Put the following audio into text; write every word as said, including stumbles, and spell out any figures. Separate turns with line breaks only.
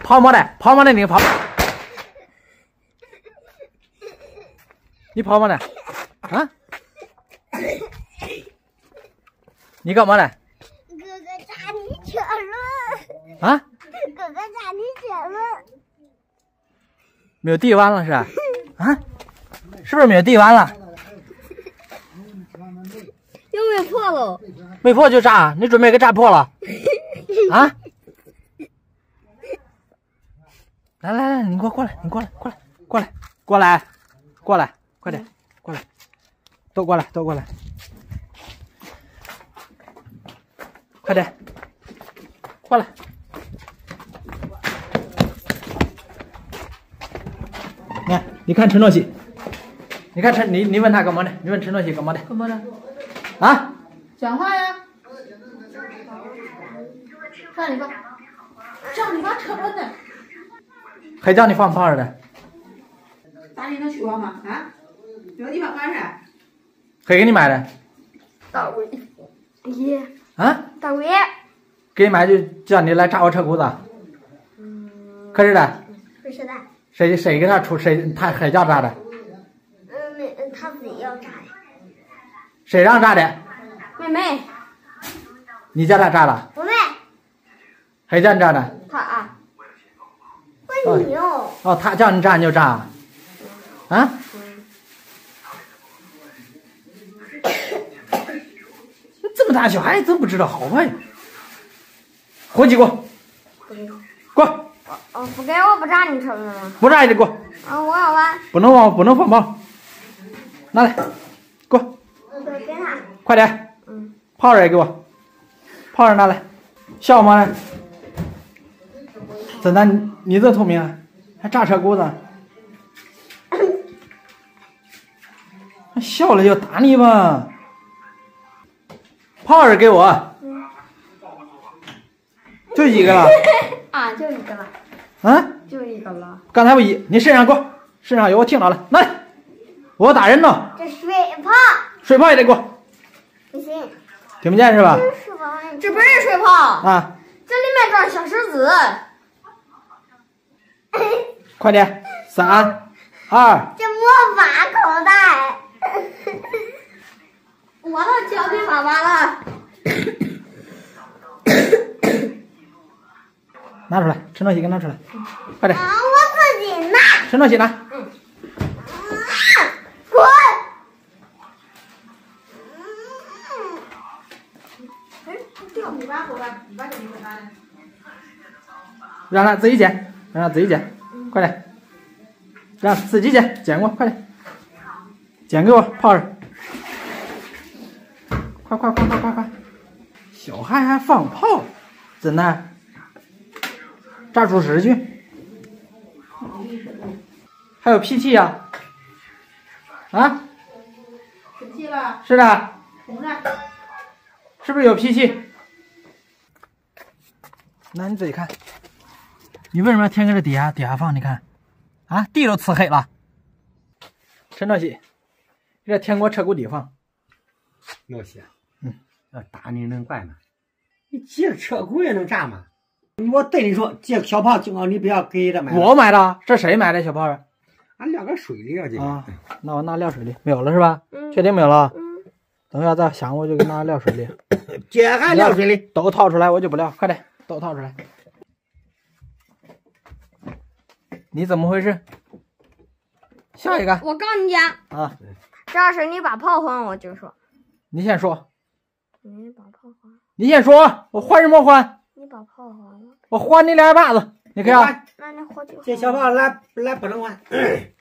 跑没得？跑没得？你跑？你跑没得？啊？你干嘛呢？
哥哥扎你脚了。
啊？
哥哥扎你脚了。
没有地弯了是吧？啊？是不是没有地弯了？
又没破了。
没破就炸，你准备给炸破了？啊？来来来，你给我过来，你过来，过来，过来，过来，过来，快点，过来，都过来，都过来，快点，过来。来，你看陈诺喜，你看陈，你你问他干嘛呢？你问陈诺喜干嘛的？
干嘛呢？
啊？
讲话呀！上你吧，上你吧，扯着呢。
还叫你放炮呢？
打你能学吗？啊？有地方干啥？
谁给你买的？
大伟，爷，
啊？
大伟，
给你买就叫你来炸我车轱辘。
嗯，
可是的。
不是的。
谁谁给他出谁他谁叫炸的？
嗯，没，他自己要炸的。
谁让炸的？
妹妹。
你叫他炸的？
妹妹。
谁叫你炸的？
他啊。问你哦。
哦，他叫你炸你就炸。啊？这么大小孩子不知道好坏。火起锅。过。
哦，不给我不炸你车子吗？
不炸也得过。
啊，我要玩。
不能放，不能放炮。拿来，过。
对，给他。
快点。
嗯。
炮刃也给我。炮刃拿来。笑吗？怎的？你你这聪明啊？还炸车轱辘？笑了就打你吧。炮刃给我。
嗯。
就一个了。
啊，就一个了。
啊？
就一个了。
刚才我一，你身上给我，身上有我听到了，拿来，我打人呢。
这水炮。
水炮也得给我。
不行。
听不见是吧？
这不是水炮。
啊。
这里面装小石子。
快点，三二。
这魔法口袋。我都教给爸爸了。
拿出来，陈诺喜给拿出来，快点。
啊，我自己拿。
陈诺喜拿。
嗯。滚。
哎，掉你把口袋，你把这个拿来。
让他自己捡，让他自己捡，快点。让自己捡，捡过，快点。捡给我，炮刃。快快快快快快！小孩还放炮，真的？炸出屎去！还有脾气呀？啊？
生气了？
是的。
红着。
是不是有脾气？那你自己看，你为什么要天搁这底下底下放？你看，啊，地都呲黑了。陈诺喜，这天锅车骨底放。
诺喜，
嗯，
要打你能怪吗？你借车骨也能炸吗？我对你说，借小炮警告你不要给他买。
我买的，这谁买的小炮啊？
俺撂个水里啊，这个。
啊，那我拿撂水里，没有了是吧？
嗯。
确定没有了？
嗯。
等下再想我就给拿撂水里。
这还撂水里？
都掏出来我就不撂，快点，都掏出来。你怎么回事？下一个。
我告诉你讲。
啊。
这要是你把炮还我就说。
你先说。
你把炮还。
你先说，我还什么还？
你把炮还了。
我还你两把子，你看。
那你还就。
这小炮来来不能还。